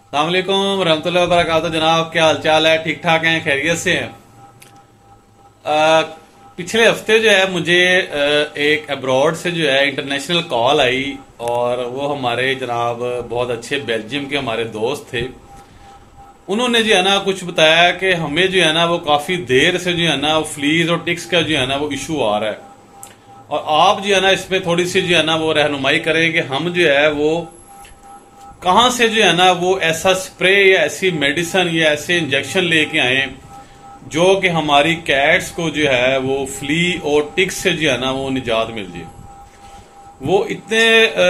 अस्सलाम वालेकुम रहमतुल्लाहि व बरकातहू। जनाब क्या हाल चाल है? ठीक ठाक हैं? खैरियत से हैं? पिछले हफ्ते जो है मुझे एक अब्रॉड से जो है इंटरनेशनल कॉल आई और वो हमारे जनाब बहुत अच्छे बेल्जियम के हमारे दोस्त थे। उन्होंने जो है ना कुछ बताया कि हमें जो है ना वो काफी देर से जो है ना फ्लीज और टिक्स का जो है ना वो इशू आ रहा है और आप जो है ना इसमें थोड़ी सी जो है ना वो रहनुमाई करें कि हम जो है वो कहां से जो है ना वो ऐसा स्प्रे या ऐसी मेडिसिन या ऐसे इंजेक्शन लेके आए जो कि हमारी कैट्स को जो है वो फ्ली और टिक्स से जो है ना वो निजात मिल जाए। वो इतने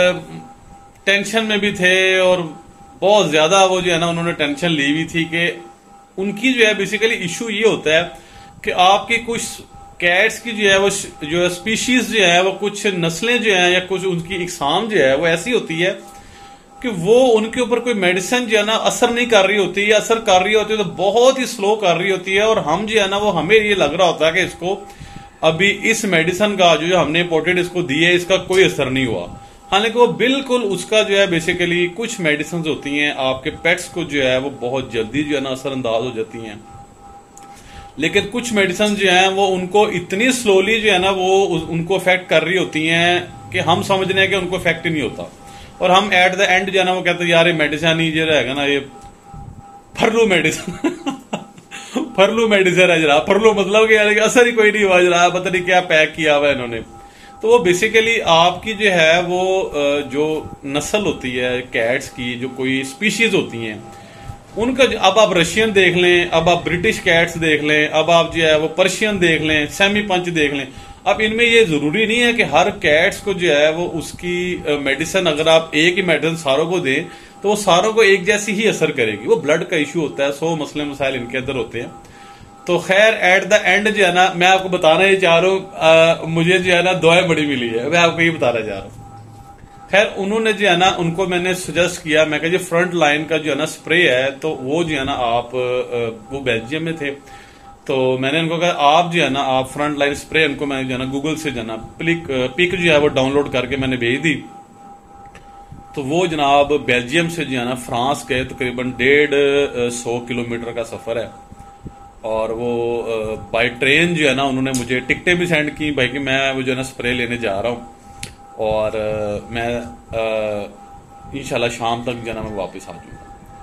टेंशन में भी थे और बहुत ज्यादा वो जो है ना उन्होंने टेंशन ली हुई थी कि उनकी जो है बेसिकली इशू ये होता है कि आपकी कुछ कैट्स की जो है वो जो स्पीशीज जो है वो कुछ नस्लें जो है या कुछ उनकी इकसाम जो है वो ऐसी होती है कि वो उनके ऊपर कोई मेडिसिन जो है ना असर नहीं कर रही होती या असर कर रही होती है तो बहुत ही स्लो कर रही होती है और हम जो है ना वो हमें ये लग रहा होता है कि इसको अभी इस मेडिसिन का जो हमने इंपोर्टेड इसको दी है इसका कोई असर नहीं हुआ। हालांकि वो बिल्कुल उसका जो है बेसिकली कुछ मेडिसिन होती हैं आपके पेट्स को जो है वो बहुत जल्दी जो है ना असरअंदाज हो जाती हैं, लेकिन कुछ मेडिसिन जो है वो उनको इतनी स्लोली जो है ना वो उनको अफेक्ट कर रही होती हैं कि हम समझ रहे हैं कि उनको अफेक्ट ही नहीं होता और हम एट द एंड जो है ना वो कहते हैं यार ये मेडिसिन ही जो रहेगा ना ये फरलू मेडिसिन फरलू मेडिसिन है जरा। फरलू मतलब कि यार असर ही कोई नहीं हुआ जरा, पता नहीं क्या पैक किया हुआ है इन्होंने। तो वो बेसिकली आपकी जो है वो जो नस्ल होती है कैट्स की, जो कोई स्पीशीज होती हैं उनका अब आप रशियन देख लें, अब आप ब्रिटिश कैट्स देख लें, अब आप जो है वो पर्शियन देख लें, सेमी पंच देख लें। अब इनमें ये जरूरी नहीं है कि हर कैट्स को जो है वो उसकी मेडिसिन अगर आप एक ही मेडिसिन सारों को दें तो वो सारों को एक जैसी ही असर करेगी। वो ब्लड का इशू होता है, 100 मसले मसाइल इनके अंदर होते हैं। तो खैर एट द एंड जो है ना मैं आपको बताना ही चाह रहा हूं, मुझे जो है ना दुआएं बड़ी मिली है, मैं आपको ये बताना चाह रहा हूं। खैर उन्होंने जो है ना उनको मैंने सजेस्ट किया, मैं कहा जी फ्रंट लाइन का जो है ना स्प्रे है तो वो जो है ना आप वो बेल्जियम में थे तो मैंने उनको कहा आप जो है ना आप फ्रंट लाइन स्प्रे, उनको मैंने जो है ना गूगल से जो है ना पिक जो है वो डाउनलोड करके मैंने भेज दी। तो वो जनाब बेल्जियम से जो है ना फ्रांस गए, तकरीबन 150 किलोमीटर का सफर है और वो बाय ट्रेन जो है ना उन्होंने मुझे टिकटें भी सेंड की भाई कि मैं वो जो है ना स्प्रे लेने जा रहा हूँ और मैं इंशाल्लाह शाम तक जो है ना मैं वापस आ जाऊंगा।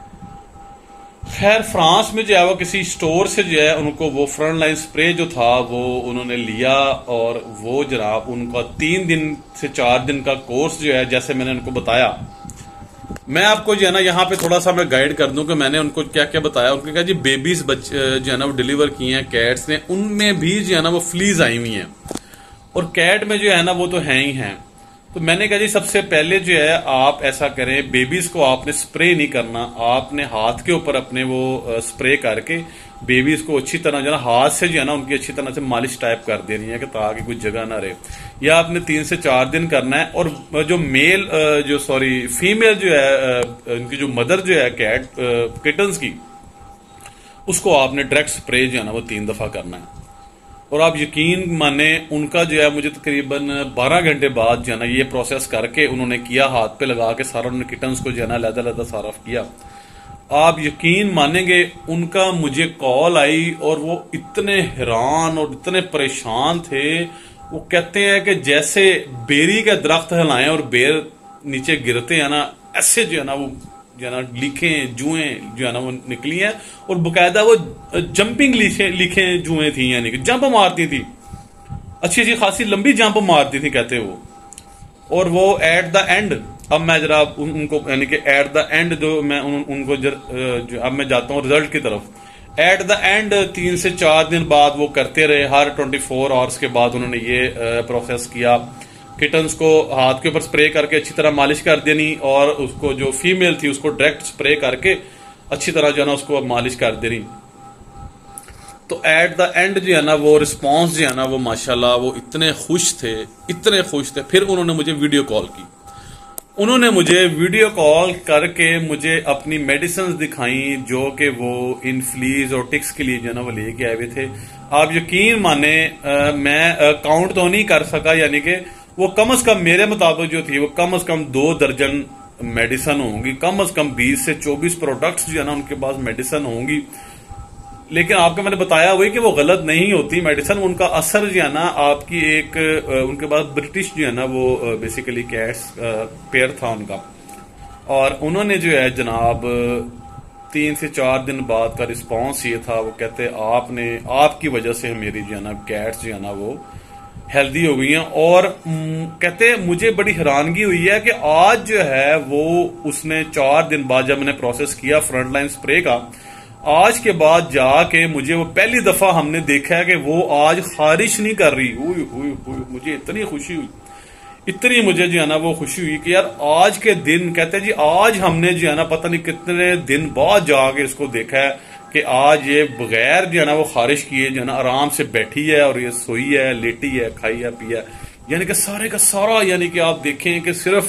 खैर फ्रांस में जो है वो किसी स्टोर से जो है उनको वो फ्रंट लाइन स्प्रे जो था वो उन्होंने लिया और वो जनाब उनका 3 दिन से 4 दिन का कोर्स जो है जैसे मैंने उनको बताया। मैं आपको जो है ना यहाँ पे थोड़ा सा मैं गाइड कर दूं कि मैंने उनको क्या क्या बताया। उनके कहा जी बेबीज बच्चे जो है ना वो डिलीवर किए हैं कैट्स ने, उनमें भी जो है ना वो फ्लीज आई हुई हैं और कैट में जो है ना वो तो है ही हैं। तो मैंने कहा जी सबसे पहले जो है आप ऐसा करें, बेबीज को आपने स्प्रे नहीं करना, आपने हाथ के ऊपर अपने वो स्प्रे करके बेबीज को अच्छी तरह जो है ना हाथ से जो है ना उनकी अच्छी तरह से मालिश टाइप कर देनी है कि ताकि कुछ जगह ना रहे। या आपने 3 से 4 दिन करना है और जो मेल जो सॉरी फीमेल जो है उनकी जो मदर जो है कैट किटन्स की, उसको आपने डायरेक्ट स्प्रे जो है ना वो 3 दफा करना है। और आप यकीन माने उनका जो है मुझे तकरीबन 12 घंटे बाद जो है ना ये प्रोसेस करके उन्होंने किया, हाथ पे लगा के सारा उन्होंने किटन्स को जो है ना अलग-अलग सारफ किया। आप यकीन मानेंगे उनका मुझे कॉल आई और वो इतने हैरान और इतने परेशान थे। वो कहते हैं कि जैसे बेरी का दरख्त हिलाएं और बेर नीचे गिरते हैं ना, ऐसे जो है ना वो जो है ना लिखें जुएं जो है ना वो निकली हैं और बकायदा वो जंपिंग लिखें जुएं थी, यानी कि जंप मारती थी, अच्छी अच्छी खासी लंबी जंप मारती थी कहते वो। और वो एट द एंड, अब मैं जरा उनको यानी कि एट द एंड जो मैं उनको अब मैं जाता हूँ रिजल्ट की तरफ। एट द एंड 3 से 4 दिन बाद वो करते रहे, हर 24 आवर्स के बाद उन्होंने ये प्रोसेस किया। किटन्स को हाथ के ऊपर स्प्रे करके अच्छी तरह मालिश कर देनी और उसको जो फीमेल थी उसको डायरेक्ट स्प्रे करके अच्छी तरह जो है ना उसको मालिश कर देनी। तो एट द एंड जो है ना वो रिस्पांस जो है ना वो माशाल्लाह वो इतने खुश थे, इतने खुश थे। फिर उन्होंने मुझे वीडियो कॉल की, उन्होंने मुझे वीडियो कॉल करके मुझे अपनी मेडिसिन दिखाई जो कि वो इन फ्लीज और टिक्स के लिए जो है ना वो लेके आए हुए थे। आप यकीन माने मैं काउंट तो नहीं कर सका, यानी कि वो कम से कम मेरे मुताबिक जो थी वो कम से कम 2 दर्जन मेडिसिन होंगी, कम से कम 20 से 24 प्रोडक्ट्स जो है ना उनके पास मेडिसिन होंगी। लेकिन आपको मैंने बताया हुआ कि वो गलत नहीं होती मेडिसिन, उनका असर जो है ना आपकी एक उनके पास ब्रिटिश जो है ना वो बेसिकली कैट्स पेयर था उनका, और उन्होंने जो है जनाब 3 से 4 दिन बाद का रिस्पांस ये था, वो कहते आपकी वजह से मेरी जो है ना कैट्स जो है ना वो हेल्दी हो गई हैं। और कहते मुझे बड़ी हैरानगी हुई है कि आज जो है वो उसने 4 दिन बाद जब मैंने प्रोसेस किया फ्रंटलाइन स्प्रे का, आज के बाद जाके मुझे वो पहली दफा हमने देखा है कि वो आज खारिश नहीं कर रही। मुझे इतनी खुशी हुई, इतनी मुझे जो है ना वो खुशी हुई कि यार आज के दिन कहते हैं जी आज हमने जो है ना पता नहीं कितने दिन बाद जाके इसको देखा है कि आज ये बगैर जो है ना वो खारिश किए जो है ना आराम से बैठी है और ये सोई है, लेटी है, खाई है, पिया है। यानी कि सारे का सारा, यानी कि आप देखें कि सिर्फ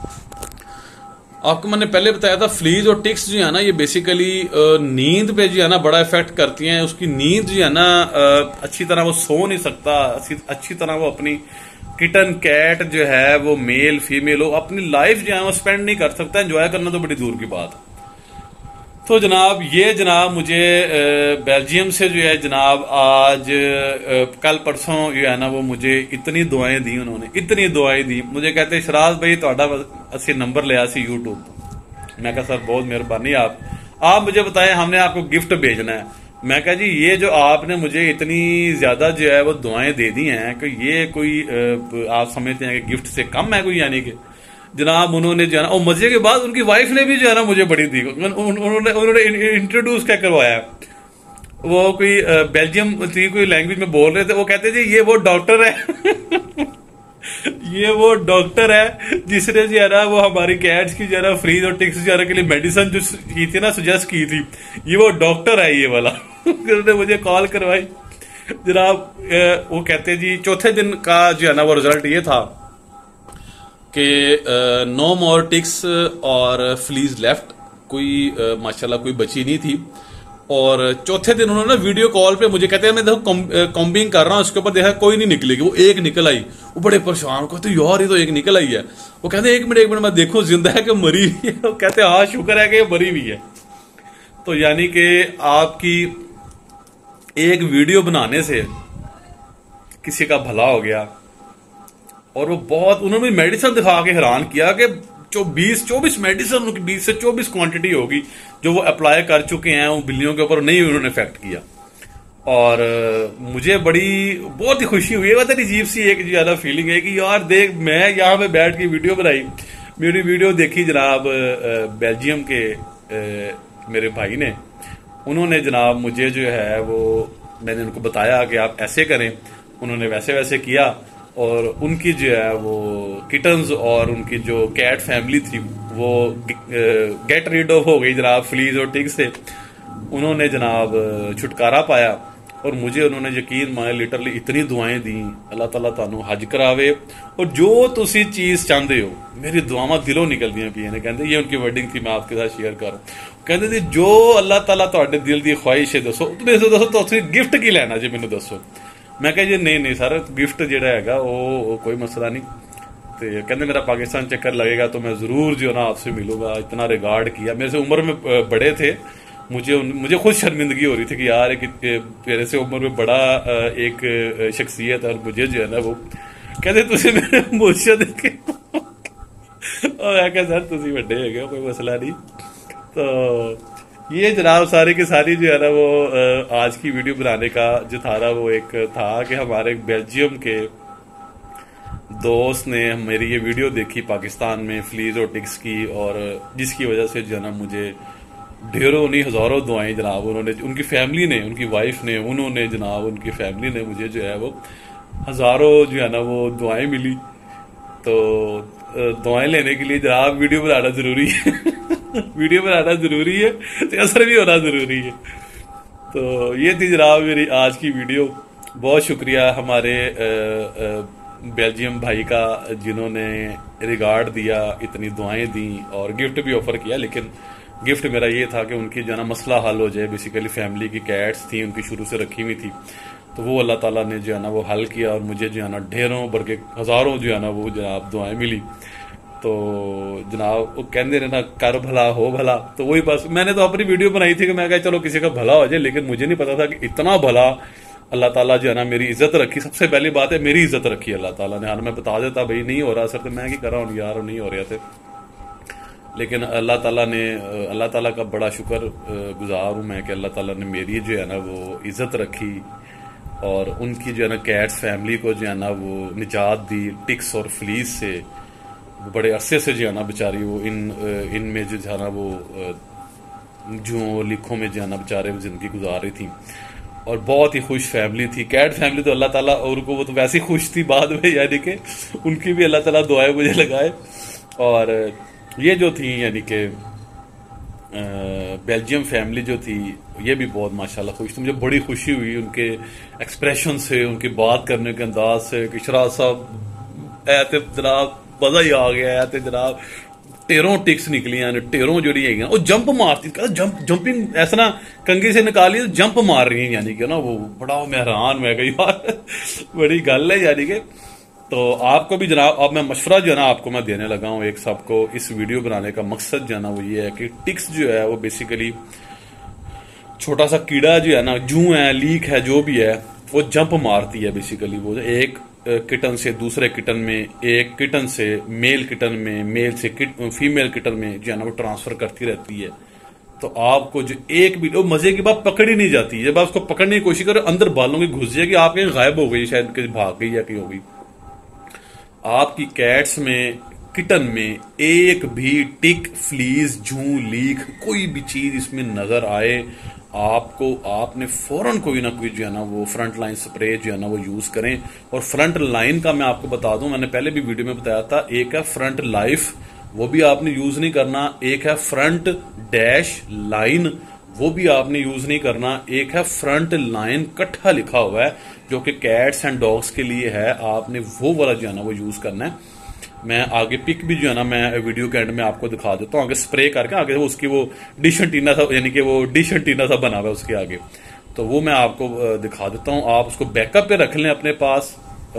आपको मैंने पहले बताया था फ्लीज और टिक्स जो है ना ये बेसिकली नींद पे जो है ना बड़ा इफेक्ट करती हैं। उसकी नींद जो है ना अच्छी तरह वो सो नहीं सकता, अच्छी तरह वो अपनी किटन कैट जो है वो मेल फीमेल हो अपनी लाइफ जो है वो स्पेंड नहीं कर सकता। एंजॉय करना तो बड़ी दूर की बात है। तो जनाब ये जनाब मुझे बेल्जियम से जो है जनाब आज कल परसों जो है ना वो मुझे इतनी दुआएं दी, उन्होंने इतनी दुआएं दी। मुझे कहते शराज भाई ਤੁਹਾਡਾ ਅਸੀਂ नंबर लिया सी यूट्यूब। मैं कहा सर बहुत मेहरबानी, आप मुझे बताएं हमने आपको गिफ्ट भेजना है। मैं कहा जी ये जो आपने मुझे इतनी ज्यादा जो है वो दुआएं दे दी हैं कि ये कोई आप समझते हैं कि गिफ्ट से कम है कोई, यानी कि जनाब उन्होंने जो है ना और मजे के बाद उनकी वाइफ ने भी जो है ना मुझे बड़ी दी। उन्होंने इंट्रोड्यूस क्या करवाया, वो कोई बेल्जियम की कोई लैंग्वेज में बोल रहे थे। वो कहते जी ये वो डॉक्टर है ये वो डॉक्टर है जिसने जो है ना वो हमारी कैट्स की जो है ना फ्रीज और टिक्स जो है के लिए मेडिसिन जो की थी ना सजेस्ट की थी, ये वो डॉक्टर है ये वाला उन्होंने मुझे कॉल करवाई जनाब। वो कहते जी चौथे दिन का जो है ना वो रिजल्ट ये था कि नो मोर टिक्स और फ्लीज लेफ्ट, कोई माशाल्लाह कोई बची नहीं थी। और चौथे दिन उन्होंने वीडियो कॉल पे मुझे कहते हैं मैं देखो कॉम्बिंग कर रहा हूं, उसके ऊपर देखा कोई नहीं निकलेगी, वो एक निकल आई। वो बड़े परेशान कहते यार ये तो एक निकल आई है। वो कहते एक मिनट मैं देखूं जिंदा है कि मरी हुई है। वो कहते हाँ शुक्र है कि ये मरी हुई है। तो यानी कि आपकी एक वीडियो बनाने से किसी का भला हो गया। और वो बहुत उन्होंने मेडिसिन दिखा के हैरान किया कि 20-24 मेडिसिन उनकी 20 से 24 क्वांटिटी होगी जो वो अप्लाई कर चुके हैं वो बिल्लियों के ऊपर, नहीं उन्होंने इफेक्ट किया। और मुझे बहुत ही खुशी हुई है। मतलब अजीब सी एक ज्यादा फीलिंग है कि यार देख मैं यहाँ पे बैठ के वीडियो बनाई, मेरी वीडियो देखी जनाब बेल्जियम के मेरे भाई ने, उन्होंने जनाब मुझे जो है वो मैंने उनको बताया कि आप ऐसे करें, उन्होंने वैसे वैसे किया। और उनकी जो है वो किटन्स और उनकी जो कैट फैमिली थी वो गेट रीड ऑफ हो गई जनाब फ्लीज और टिक्स से। उन्होंने जनाब छुटकारा पाया और मुझे उन्होंने यकीन माने लिटरली इतनी दुआएं दी। अल्लाह ताला तानू हज करावे और जो तुसी चीज चाहते हो, मेरी दुआवां दिलों निकलदियां पियां ने। कहते ये उनकी वर्डिंग थी, मैं आपके साथ शेयर करूं। कहते जी जो अल्लाह ताला तुहाडे दिल दी ख्वाहिश है दसो, दसो तुसी गिफ्ट की लेना जी मैनू दसो। मैं कहा जी नहीं सर गिफ्ट जेड़ा हैगा वो कोई मसला नहीं। तो कहते मेरा पाकिस्तान चक्कर लगेगा तो मैं जरूर जो ना आपसे मिलूंगा। इतना रिगार्ड किया, मेरे से उम्र में बड़े थे, मुझे खुद शर्मिंदगी हो रही थी कि यार मेरे से उम्र में बड़ा एक शख्सियत और मुझे जो है ना वो कहते तुझे मेरे मुर्शद के मैं कहा सर तुझे बड़े है कोई मसला नहीं। तो ये जनाब सारी की सारी जो है ना वो आज की वीडियो बनाने का जो था ना वो एक था कि हमारे बेल्जियम के दोस्त ने मेरी ये वीडियो देखी पाकिस्तान में फ्लीज और टिक्स की, और जिसकी वजह से जो है ना मुझे ढेरों नहीं हजारों दुआएं जनाब उन्होंने, उनकी फैमिली ने, उनकी वाइफ ने, उन्होंने जनाब उनकी फैमिली ने मुझे जो है वो हजारों जो है ना वो दुआएं मिली। तो दुआएं लेने के लिए जनाब वीडियो बनाना जरूरी है वीडियो बनाना जरूरी है तो असर भी होना जरूरी है। तो ये थी जनाब मेरी आज की वीडियो। बहुत शुक्रिया हमारे बेल्जियम भाई का जिन्होंने रिगार्ड दिया, इतनी दुआएं दी और गिफ्ट भी ऑफर किया। लेकिन गिफ्ट मेरा ये था कि उनकी जो है ना मसला हल हो जाए। बेसिकली फैमिली की कैट्स थी उनकी शुरू से रखी हुई थी, तो वो अल्लाह ताला ने जो है ना वो हल किया और मुझे जो है ना ढेरों बल्कि हजारों जो है ना वो जनाब दुआएं मिली। तो जनाब वो कहते रहे ना, कर भला हो भला। तो वही बस मैंने तो अपनी वीडियो बनाई थी कि मैं कहा चलो किसी का भला हो जाए, लेकिन मुझे नहीं पता था कि इतना भला अल्लाह ताला जो है ना मेरी इज्जत रखी। सबसे पहली बात है मेरी इज्जत रखी अल्लाह ताला ने। हाँ मैं बता देता भाई नहीं हो रहा सर, तो मैं क्या कर रहा हूँ यार, नहीं हो रहा थे, लेकिन अल्लाह ताला ने, अल्लाह ताला का बड़ा शुक्र गुजार हूँ मैं कि अल्लाह ताला ने मेरी जो है ना वो इज्जत रखी, और उनकी जो है ना कैट्स फैमिली को जो है ना वो निजात दी टिक्स और फ्लीज से। बड़े अरसे से जो है ना बेचारी वो इनमें जो है ना वो जुओं लिखों में जो है ना बेचारे वो जिंदगी गुजार रही थी, और बहुत ही खुश फैमिली थी। कैट फैमिली तो अल्लाह ताला, और को वो तो वैसे ही खुश थी बाद में, यानी कि उनकी भी अल्लाह ताला दुआएं मुझे लगाए। और ये जो थी यानी कि बेल्जियम फैमिली जो थी, ये भी बहुत माशाल्लाह खुश थी। मुझे बड़ी खुशी हुई उनके एक्सप्रेशन से, उनकी बात करने के अंदाज से कि शराज साहब ऐते जनाब मजा ही आ गया है, ते जनाब टेरों टिक्स निकलियां ने, टेरों जड़ी है वो जंप मारती, जंपिंग ऐसा ना कंगी से निकाली तो जंप मार रही है, यानी कि ना वो बड़ा मैं हैरान मैं गई यार बड़ी गल है यानी कि। तो आपको भी जनाब अब मैं मशवरा जो है ना आपको मैं देने लगा हूँ एक सबको। इस वीडियो बनाने का मकसद जो है ना वो ये है कि टिक्स जो है वो बेसिकली छोटा सा कीड़ा जो है ना, जू है, लीक है, जो भी है, वो जंप मारती है बेसिकली। वो एक किटन से दूसरे किटन में, एक किटन से मेल किटन में, मेल से फीमेल किटन में जो है ना वो ट्रांसफर करती रहती है। तो आपको जो एक भी वो मजे की बात पकड़ी नहीं जाती, जब आप उसको पकड़ने की कोशिश करो अंदर बालों की घुस जाएगी, आप कहीं गायब हो गई, शायद कहीं भाग गई या कहीं हो गई। आपकी कैट्स में, किटन में एक भी टिक, फ्लीज, जू, लीक, कोई भी चीज इसमें नजर आए आपको, आपने फौरन कोई ना कोई जो है ना वो फ्रंट लाइन स्प्रे जो है ना वो यूज करें। और फ्रंट लाइन का मैं आपको बता दूं, मैंने पहले भी वीडियो में बताया था, एक है फ्रंट लाइफ, वो भी आपने यूज नहीं करना, एक है फ्रंट डैश लाइन, वो भी आपने यूज नहीं करना, एक है फ्रंट लाइन कट्ठा लिखा हुआ है जो कि कैट्स एंड डॉग्स के लिए है, आपने वो वाला जो है ना वो यूज करना है। मैं आगे पिक भी जो है ना मैं वीडियो के एंड में आपको दिखा देता हूँ, आगे स्प्रे करके आगे वो उसकी वो डिश एंटीना सा, यानी कि वो डिश एंटीना सा बना हुआ है उसके आगे, तो वो मैं आपको दिखा देता हूँ। आप उसको बैकअप पे रख लें अपने पास।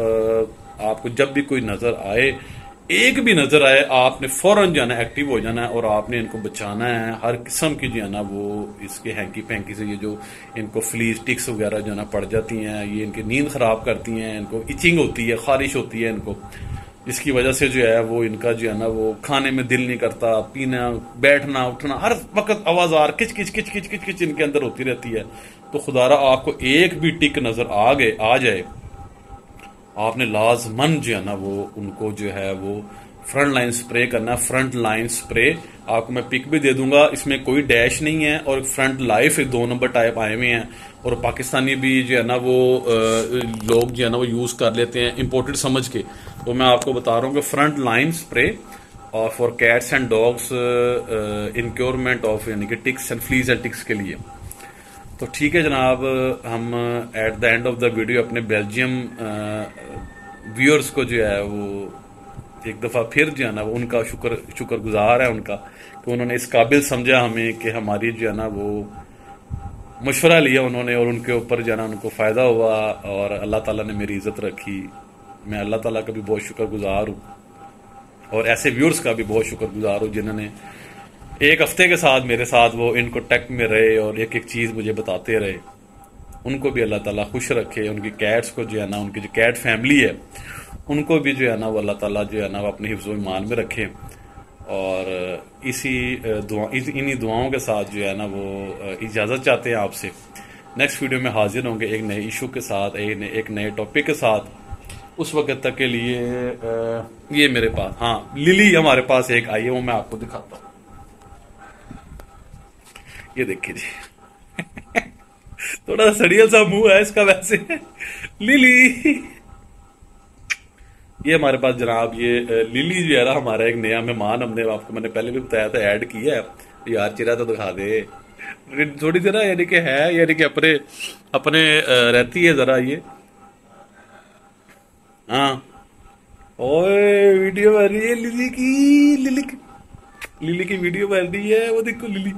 आपको जब भी कोई नजर आए, एक भी नजर आए, आपने फौरन जो है ना एक्टिव हो जाना है और आपने इनको बचाना है हर किस्म की जो है ना वो इसके हैंकी पैंकी से। ये जो इनको फ्लीज टिक्स वगैरह जो है ना पड़ जाती हैं, ये इनकी नींद खराब करती हैं, इनको इचिंग होती है, खारिश होती है इनको, जिसकी वजह से जो है वो इनका जो है ना वो खाने में दिल नहीं करता, पीना, बैठना, उठना, हर वक्त आवाजार किच किच किच किच किच किच इनके अंदर होती रहती है। तो खुदारा आपको एक भी टिक नजर आ जाए, आपने लाजमन जो है ना वो उनको जो है वो फ्रंट लाइन स्प्रे करना। फ्रंट लाइन स्प्रे आपको मैं पिक भी दे दूंगा, इसमें कोई डैश नहीं है, और फ्रंट लाइफ 2 नंबर टाइप आए हुए हैं, और पाकिस्तानी भी जो है ना वो लोग जो है ना वो यूज कर लेते हैं इंपोर्टेड समझ के। तो मैं आपको बता रहा हूँ कि फ्रंट लाइन स्प्रे और फॉर कैट्स एंड डॉग्स इनक्योरमेंट ऑफ यानी कि ticks and fleas and ticks के लिए। तो ठीक है जनाब, हम at the end of the video अपने बेल्जियम व्यूअर्स को जो है वो एक दफा फिर जो है ना वो उनका शुक्रगुजार है उनका कि उन्होंने इस काबिल समझा हमें कि हमारी जो है ना वो मशवरा लिया उन्होंने, और उनके ऊपर जो है ना उनको फायदा हुआ, और अल्लाह ताला ने मेरी इज्जत रखी। मैं अल्लाह ताला का भी बहुत शुक्रगुजार हूँ, और ऐसे व्यूअर्स का भी बहुत शुक्रगुजार हूँ जिन्होंने एक हफ्ते के साथ मेरे साथ वो इन कांटेक्ट में रहे और एक एक चीज मुझे बताते रहे। उनको भी अल्लाह ताला खुश रखे, उनकी कैट्स को जो है ना, उनकी जो कैट फैमिली है उनको भी जो है ना वो अल्लाह ताला जो है ना वो अपने हिफ्ज़ो ईमान में रखे। और इन्हीं दुआओं के साथ जो है ना वो इजाज़त चाहते हैं आपसे। नेक्स्ट वीडियो में हाजिर होंगे एक नए इशू के साथ, एक नए टॉपिक के साथ। उस वक्त तक के लिए ये मेरे पास, हाँ लिली हमारे पास एक आई है, वो मैं आपको दिखाता हूँ। ये देखिए जी थोड़ा सड़ियल सा मुंह है इसका वैसे। लिली, ये हमारे पास जनाब ये लिली जो है ना हमारा एक नया मेहमान, हमने आपको मैंने पहले भी बताया था, ऐड किया है यार। चेहरा तो दिखा दे थोड़ी जरा, यानी कि है, यानी कि अपने अपने रहती है जरा ये। हाँ ओए वीडियो बन रही है लिली की वीडियो बन रही है, वो देखो लिली।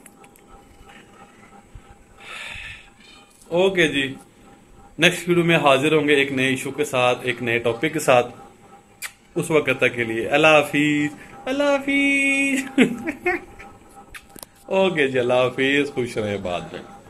ओके जी, नेक्स्ट वीडियो में हाजिर होंगे एक नए इशू के साथ, एक नए टॉपिक के साथ। उस वक्त तक के लिए अल्लाह हाफिज, अल्लाह हाफिज। ओके जी, अल्लाह हाफिज, खुश रहे बाद में।